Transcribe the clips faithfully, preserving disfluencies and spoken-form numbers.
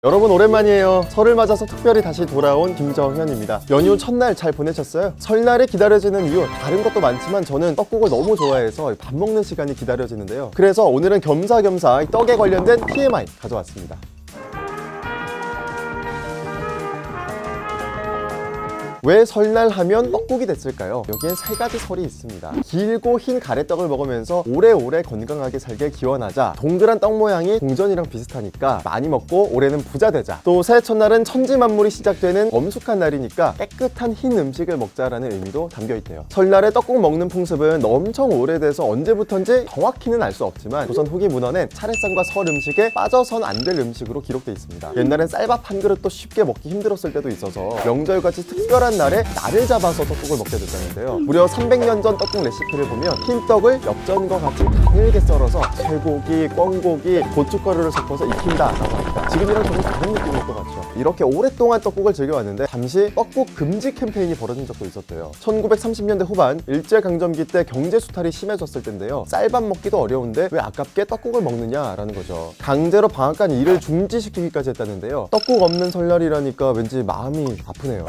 여러분 오랜만이에요. 설을 맞아서 특별히 다시 돌아온 김정현입니다. 연휴 첫날 잘 보내셨어요? 설날에 기다려지는 이유 다른 것도 많지만 저는 떡국을 너무 좋아해서 밥 먹는 시간이 기다려지는데요. 그래서 오늘은 겸사겸사 떡에 관련된 티엠아이 가져왔습니다. 왜 설날 하면 떡국이 됐을까요? 여기엔 세 가지 설이 있습니다. 길고 흰 가래떡을 먹으면서 오래오래 건강하게 살게 기원하자. 동그란 떡 모양이 동전이랑 비슷하니까 많이 먹고 올해는 부자 되자. 또 새해 첫날은 천지만물이 시작되는 엄숙한 날이니까 깨끗한 흰 음식을 먹자라는 의미도 담겨있대요. 설날에 떡국 먹는 풍습은 엄청 오래돼서 언제부턴지 정확히는 알 수 없지만 조선 후기 문헌엔 차례상과 설 음식에 빠져선 안 될 음식으로 기록돼 있습니다. 옛날엔 쌀밥 한 그릇도 쉽게 먹기 힘들었을 때도 있어서 명절같이 특별한 날에 날을 잡아서 떡국을 먹게 됐다는데요. 무려 삼백 년 전 떡국 레시피를 보면 흰떡을 엽전과 같이 가늘게 썰어서 쇠고기, 꿩고기, 고춧가루를 섞어서 익힌다라고 합니다. 지금이랑 조금 다른 느낌일 것 같죠. 이렇게 오랫동안 떡국을 즐겨왔는데 잠시 떡국 금지 캠페인이 벌어진 적도 있었대요. 천구백삼십 년대 후반 일제강점기 때 경제 수탈이 심해졌을 텐데요. 쌀밥 먹기도 어려운데 왜 아깝게 떡국을 먹느냐라는 거죠. 강제로 방앗간 일을 중지시키기까지 했다는데요. 떡국 없는 설날이라니까 왠지 마음이 아프네요.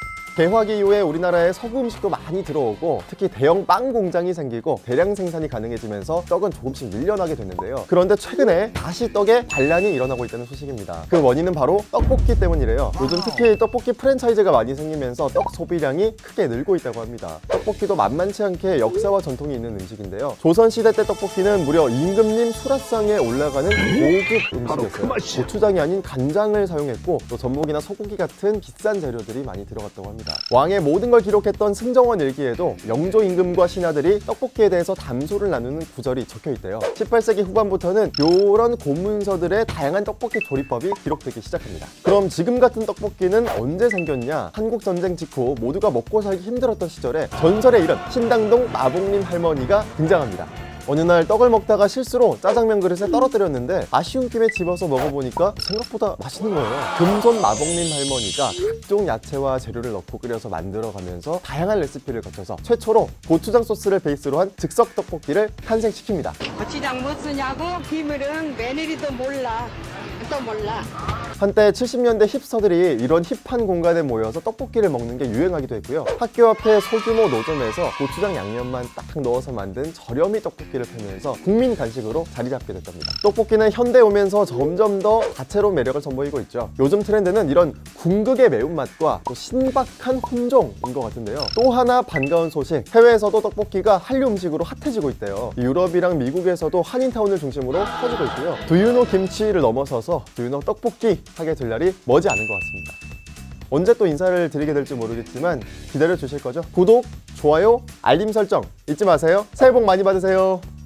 개화기 이후에 우리나라에 서구 음식도 많이 들어오고 특히 대형 빵 공장이 생기고 대량 생산이 가능해지면서 떡은 조금씩 밀려나게 됐는데요. 그런데 최근에 다시 떡에 반란이 일어나고 있다는 소식입니다. 그 원인은 바로 떡볶이 때문이래요. 요즘 특히 떡볶이 프랜차이즈가 많이 생기면서 떡 소비량이 크게 늘고 있다고 합니다. 떡볶이도 만만치 않게 역사와 전통이 있는 음식인데요. 조선시대 때 떡볶이는 무려 임금님 수라상에 올라가는 고급 음식이었어요. 고추장이 아닌 간장을 사용했고 또 전복이나 소고기 같은 비싼 재료들이 많이 들어갔다고 합니다. 왕의 모든 걸 기록했던 승정원 일기에도 영조 임금과 신하들이 떡볶이에 대해서 담소를 나누는 구절이 적혀있대요. 십팔 세기 후반부터는 이런 고문서들의 다양한 떡볶이 조리법이 기록되기 시작합니다. 그럼 지금 같은 떡볶이는 언제 생겼냐? 한국전쟁 직후 모두가 먹고 살기 힘들었던 시절에 전설의 이름 신당동 마봉님 할머니가 등장합니다. 어느 날 떡을 먹다가 실수로 짜장면 그릇에 떨어뜨렸는데 아쉬운 김에 집어서 먹어보니까 생각보다 맛있는 거예요. 금손 마봉님 할머니가 각종 야채와 재료를 넣고 끓여서 만들어가면서 다양한 레시피를 거쳐서 최초로 고추장 소스를 베이스로 한 즉석 떡볶이를 탄생시킵니다. 고추장 못 쓰냐고? 비밀은 며느리도 몰라. 또 몰라. 한때 칠십 년대 힙스터들이 이런 힙한 공간에 모여서 떡볶이를 먹는 게 유행하기도 했고요. 학교 앞에 소규모 노점에서 고추장 양념만 딱 넣어서 만든 저렴이 떡볶이를 팔면서 국민 간식으로 자리 잡게 됐답니다. 떡볶이는 현대에 오면서 점점 더 다채로운 매력을 선보이고 있죠. 요즘 트렌드는 이런 궁극의 매운맛과 또 신박한 혼종인 것 같은데요. 또 하나 반가운 소식, 해외에서도 떡볶이가 한류 음식으로 핫해지고 있대요. 유럽이랑 미국에서도 한인타운을 중심으로 퍼지고 있고요. 두유노 김치를 넘어서서 두유노 떡볶이 하게 될 날이 머지 않은 것 같습니다. 언제 또 인사를 드리게 될지 모르겠지만 기다려 주실 거죠? 구독, 좋아요, 알림 설정 잊지 마세요. 새해 복 많이 받으세요.